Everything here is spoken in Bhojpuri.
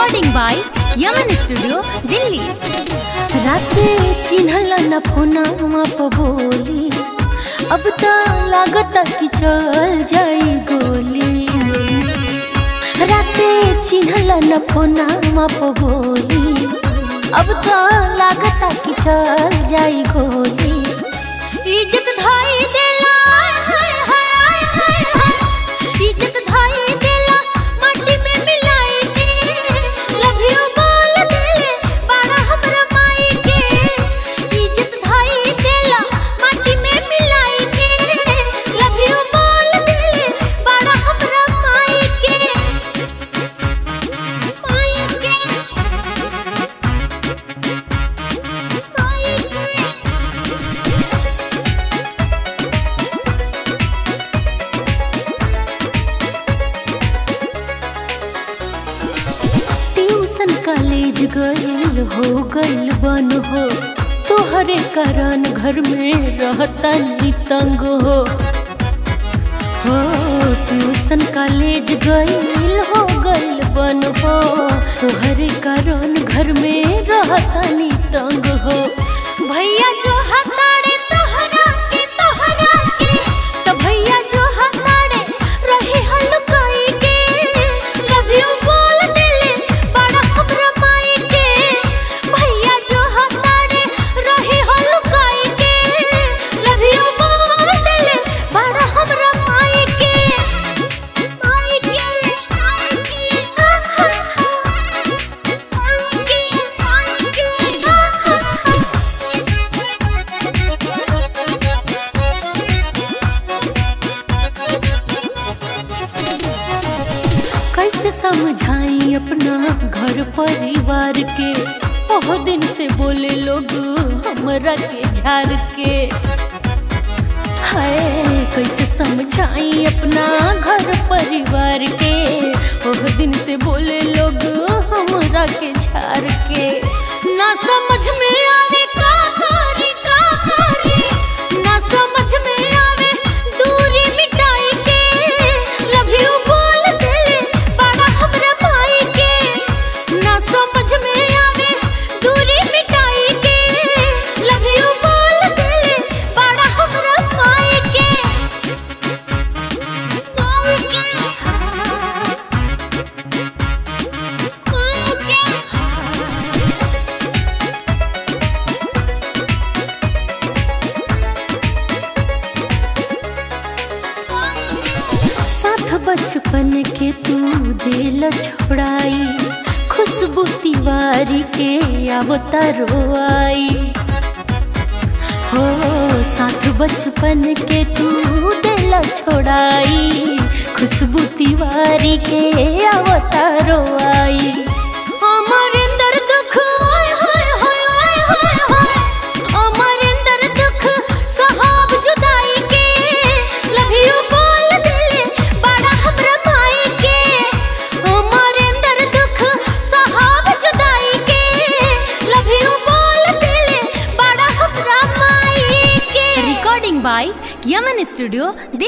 Recording by Yaman studio Delhi. राते चिन्हला न फोना पे बोली, अब तो लागता कि चल जाई गोली। राते चिन्हला न फोना पे बोली, अब तो लागता कि चल जाई गोली। इज्जत धाई देला, हाय हाय हाय हाय, इज्जत धाई देला माटी में मिलाई के। लव यू बोल देले बड़ा हमरा माई के, इज्जत धाई देला माटी में मिलाई के। लव यू बोल देले बड़ा हमरा माई के, माई के, माई के। कॉलेज गइल हो गइल बन हो, तोहरे कारण घर में रहता नी तंग हो। ट्यूशन कॉलेज गइल हो गइल बन हो, तोहरे कारण घर में रहता नी तंग हो। भैया जो हताड़े तोहरा के तो भैया जो हताड़े रही हलुकाई के। लव यू बोल देले बड़ा हमरा माई के, भैया जो हताड़े रही हलुकाई के। लव यू बोल देले बड़ा हमरा माई के, माई के, माई के, माई के, माई के। कैसे समझाई अपना घर परिवार के, ओह दिन से बोले लोग हमरा के झाड़ के। हाय कैसे समझाई अपना घर परिवार के, ओह दिन से बोले लोग हमरा के झाड़ के। ना समझ में आवे का करी, ना समझ में आवे दूरी मिटाई के। लव यू बोल देले बड़ा हमरा माई के, ना समझ में आवे दूरी मिटाई के। लव यू बोल देले बड़ा हमरा माई के, माई के, माई के। साथ बचपन के तू दिल छोड़ाई, खुशबू तिवारी के अवतारो आई हो। साथ बचपन के तू दिल छोड़ाई, खुशबू तिवारी के अवतारो आई। अमरिंदर दुख हाय हाय हाय हाय हाय, अमरिंदर दुख सहाब जुदाई के। लव यू बोल देले बड़ा हमरा माई के, अमरिंदर दुख सहाब जुदाई के। लव यू बोल देले बड़ा हमरा माई के। Recording by Yaman studio